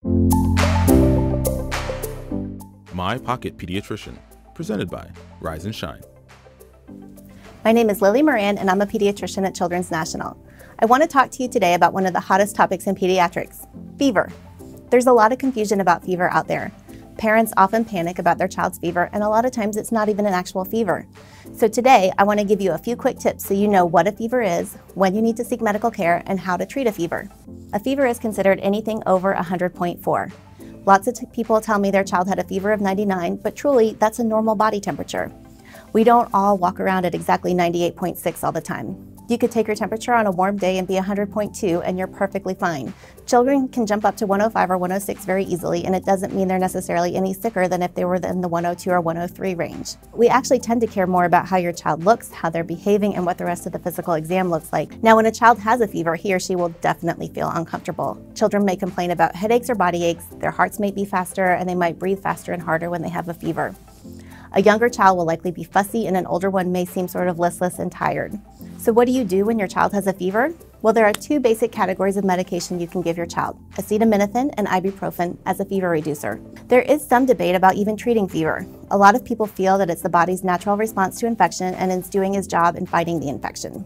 My Pocket Pediatrician, presented by Rise and Shine. My name is Lili Moran, and I'm a pediatrician at Children's National. I want to talk to you today about one of the hottest topics in pediatrics, fever. There's a lot of confusion about fever out there. Parents often panic about their child's fever, and a lot of times it's not even an actual fever. So today, I want to give you a few quick tips so you know what a fever is, when you need to seek medical care, and how to treat a fever. A fever is considered anything over 100.4. Lots of people tell me their child had a fever of 99, but truly, that's a normal body temperature. We don't all walk around at exactly 98.6 all the time. You could take your temperature on a warm day and be 100.2 and you're perfectly fine. Children can jump up to 105 or 106 very easily, and it doesn't mean they're necessarily any sicker than if they were in the 102 or 103 range. We actually tend to care more about how your child looks, how they're behaving, and what the rest of the physical exam looks like. Now, when a child has a fever, he or she will definitely feel uncomfortable. Children may complain about headaches or body aches, their hearts may be faster, and they might breathe faster and harder when they have a fever. A younger child will likely be fussy, and an older one may seem sort of listless and tired. So what do you do when your child has a fever? Well, there are two basic categories of medication you can give your child, acetaminophen and ibuprofen as a fever reducer. There is some debate about even treating fever. A lot of people feel that it's the body's natural response to infection and it's doing its job in fighting the infection.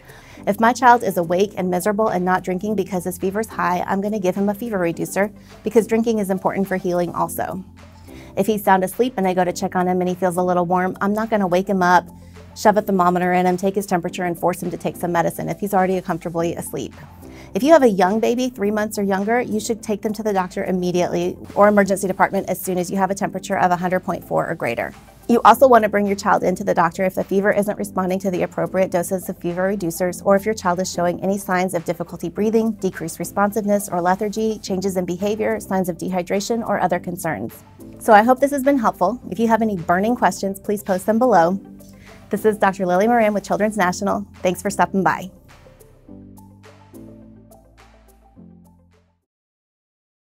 If my child is awake and miserable and not drinking because his fever's high, I'm going to give him a fever reducer because drinking is important for healing also. If he's sound asleep and I go to check on him and he feels a little warm, I'm not going to wake him up, shove a thermometer in him, take his temperature, and force him to take some medicine if he's already comfortably asleep. If you have a young baby, 3 months or younger, you should take them to the doctor immediately or emergency department as soon as you have a temperature of 100.4 or greater. You also want to bring your child into the doctor if the fever isn't responding to the appropriate doses of fever reducers, or if your child is showing any signs of difficulty breathing, decreased responsiveness or lethargy, changes in behavior, signs of dehydration, or other concerns. So I hope this has been helpful. If you have any burning questions, please post them below. This is Dr. Lili Moran with Children's National. Thanks for stopping by.